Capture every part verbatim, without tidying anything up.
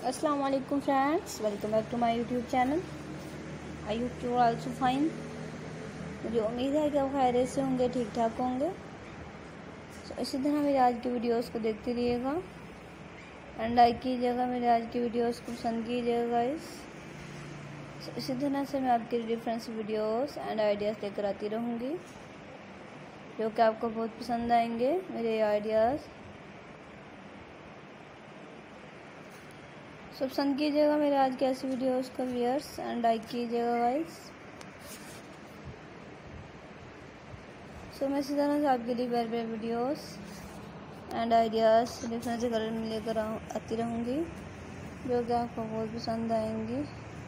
अस्सलाम वालेकुम friends, welcome back to my YouTube channel. I hope you are also fine. मुझे उम्मीद है कि आप खैरियत से होंगे, ठीक ठाक होंगे। so, इसी तरह मेरे आज की वीडियोस को देखते रहिएगा एंड लाइक कीजिएगा, मेरे आज की वीडियोस को पसंद कीजिएगा गाइस। so, इसी तरह से मैं आपके डिफरेंट वीडियोस एंड आइडियाज़ लेकर आती रहूँगी जो कि आपको बहुत पसंद आएंगे मेरे आइडियाज़। सब पसंद कीजिएगा मेरे आज के ऐसी वीडियोस का व्यूअर्स एंड लाइक कीजिएगा गाइस। सो मैं इसी तरह से आपके लिए प्यारे प्यारे वीडियोस एंड आइडियाज़ डिफरेंट से कलर में लेकर आती रहूँगी जो कि आपको बहुत पसंद आएंगी।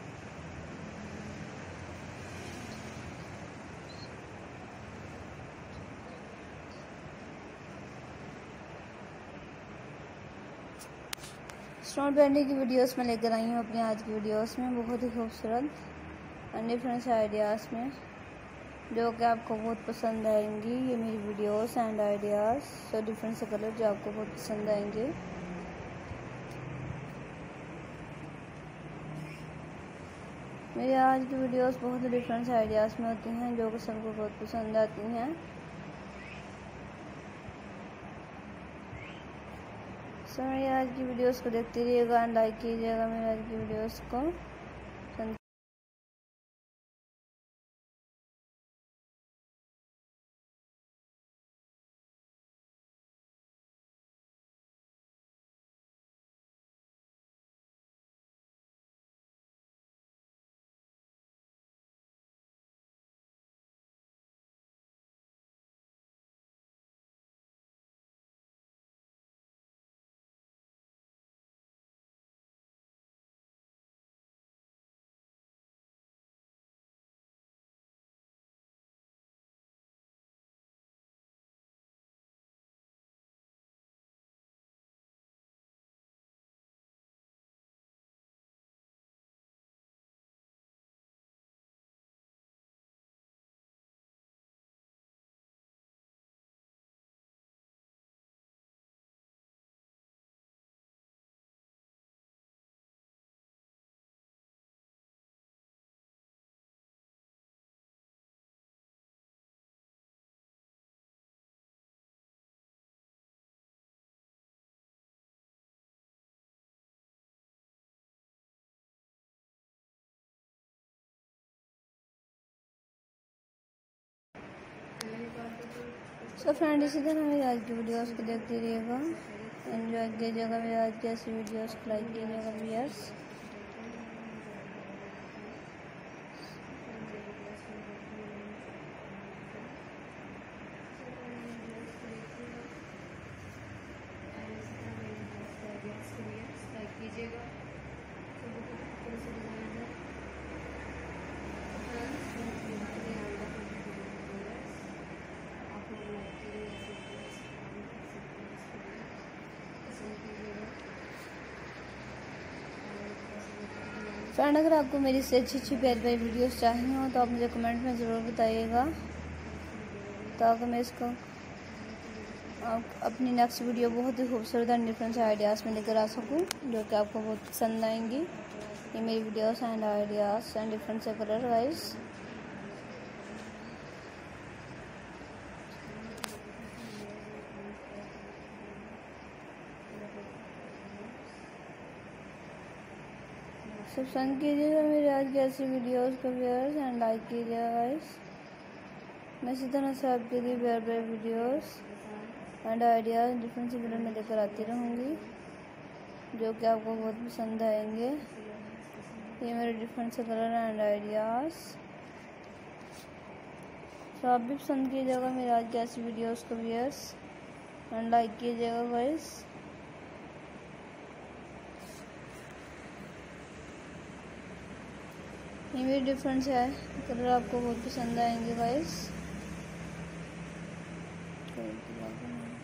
स्टोन पेंटिंग की वीडियोस में लेकर आई हूँ अपनी आज की वीडियोस में, बहुत ही खूबसूरत एंड डिफरेंट आइडियाज़ में जो कि आपको बहुत पसंद आएंगी। ये मेरी videos and ideas so different से कलर जो आपको बहुत पसंद आएंगे। मेरी आज की वीडियोस बहुत ही डिफरेंट आइडियाज़ में होती हैं जो कि सबको बहुत पसंद आती हैं। सो so, मेरी आज की वीडियोस को देखते रहिएगा एंड लाइक कीजिएगा मेरी आज की वीडियोस को। सो फ्रेंड इसी तरह मेरी आज की वीडियोस को देखते रहिएगा, एंजॉय कीजिएगा मेरी आज की ऐसी वीडियोस को, लाइक कीजिएगा व्यूअर्स। फ्रेंड अगर आपको मेरी से अच्छी अच्छी प्यारी प्यारी वीडियोस चाहिए हो तो आप मुझे कमेंट में ज़रूर बताइएगा ताकि मैं इसको आप अपनी नेक्स्ट वीडियो बहुत ही खूबसूरत एंड डिफरेंट आइडियाज़ में लेकर आ सकूं जो कि आपको बहुत पसंद आएंगी। ये मेरी videos and ideas and different से कलर वाइज। सब पसंद कीजिएगा मेरी आज की ऐसी वीडियोस को व्यूअर्स एंड लाइक कीजिएगा गाइस। मैं इसी तरह से आपके लिए प्यारे प्यारे वीडियोस एंड आइडियाज़ डिफरेंट से कलर में लेकर आती रहूँगी जो कि आपको बहुत पसंद आएंगे। ये मेरे डिफरेंट से कलर एंड आइडियाज़ तो आप भी पसंद कीजिएगा मेरी आज की ऐसी वीडियोस को व्यूअर्स एंड लाइक कीजिएगा गाइस। ये भी डिफरेंट है कलर आपको बहुत पसंद आएंगे गाइस।